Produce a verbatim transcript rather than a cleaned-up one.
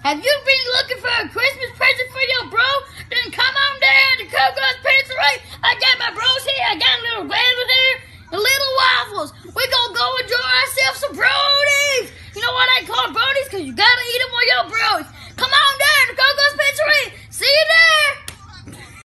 Have you been looking for a Christmas present for your bro? Then come on down to Coco's Pizzeria. I got my bros here. I got a little rabbit here and little waffles. We're going to go enjoy ourselves some brodies. You know why they call them brodies? Because you got to eat them with your bros.